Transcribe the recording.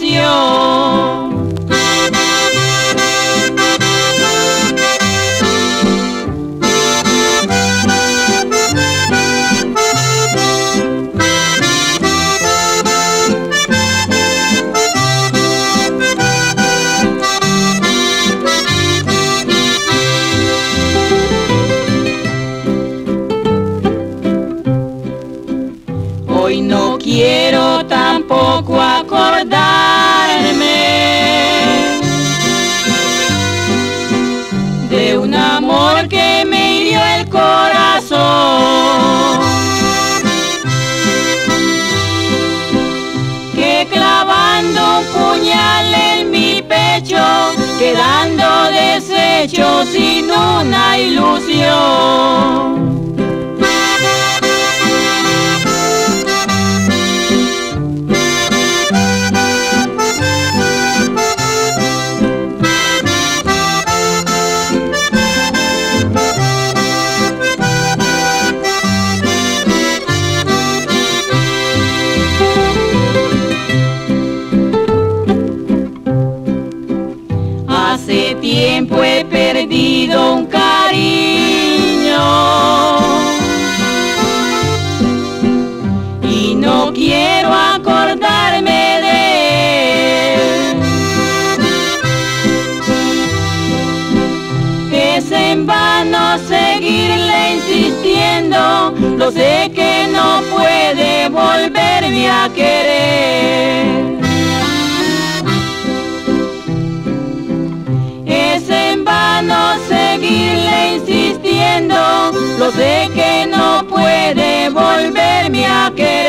ilusión. Hoy no quiero tampoco acordarme de un amor que me hirió el corazón, que clavando un puñal en mi pecho, quedando deshecho sin una ilusión. Hace tiempo he perdido un cariño y no quiero acordarme de él. Es en vano seguirle insistiendo, lo sé que no puede volverme a querer. Seguirle insistiendo, lo sé que no puede volverme a querer.